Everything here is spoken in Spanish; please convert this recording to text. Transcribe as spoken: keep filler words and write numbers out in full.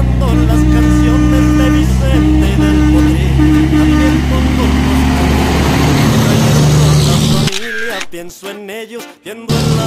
cantando las canciones de Vicente y del Potrín. También pongo unos con la familia, pienso en ellos, viendo el